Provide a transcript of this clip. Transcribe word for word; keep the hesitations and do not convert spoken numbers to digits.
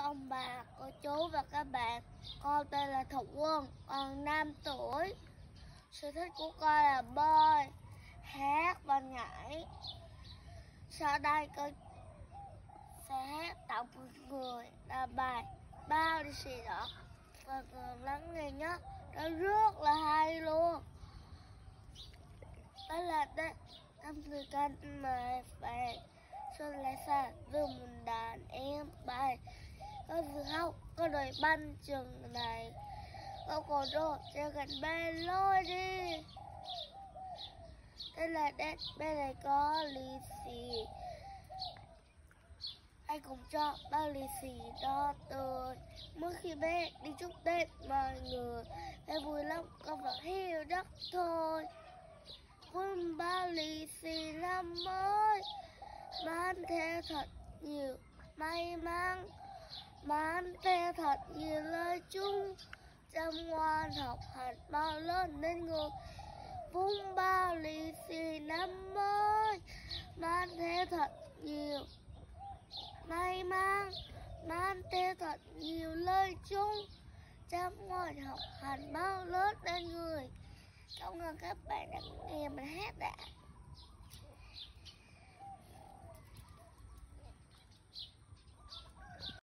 ông bà, cô chú và các bạn. Con tên là Thục Quân, còn năm tuổi. Sở thích của con là bơi, hát và nhảy. Sau đây con sẽ hát tặng một người là bài Bao Lì Xì Đỏ. Và người lắng nghe nhé, nó rất là hay luôn. Đó là đây, năm người con mời về xuân lại xa đưa mình đàn em bài. Có dự hóc, có đồi banh trường này, có cổ đô cho gần bên lôi đi. Đây là đây, bên này có lì xì. Anh cùng cho bao lì xì đó tôi. Mỗi khi bé đi chúc Tết mọi người, bé vui lắm, con phải hiểu đất thôi. Quân bao lì xì năm mới, mang theo thật nhiều may mắn, mang theo thật nhiều lời chung, chăm ngoan học hành bao lớn nên người. Vung bao lì xì năm mới, mang theo thật nhiều may mắn, mang theo thật nhiều lời chung, chăm ngoan học hành bao lớn nên người. Cảm ơn các bạn đã nghe mình hát đã.